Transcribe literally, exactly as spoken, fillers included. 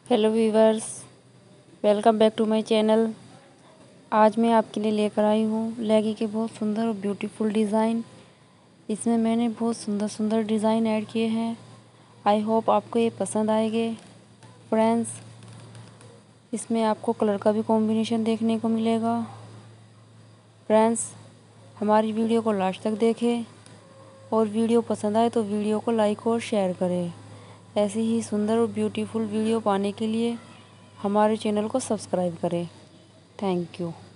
Hello viewers, welcome back to my channel. आज मैं आपके लिए लेकर आई हूँ लेगी के बहुत सुंदर और ब्यूटीफुल डिज़ाइन। इसमें मैंने बहुत सुंदर सुंदर डिज़ाइन ऐड किए हैं। आई होप आपको ये पसंद आएंगे फ्रेंड्स। इसमें आपको कलर का भी कॉम्बिनेशन देखने को मिलेगा। फ्रेंड्स, हमारी वीडियो को लास्ट तक देखें और वीडियो पसंद आए तो वीडियो को लाइक और शेयर करें। ऐसी ही सुंदर और ब्यूटीफुल वीडियो पाने के लिए हमारे चैनल को सब्सक्राइब करें। Thank you.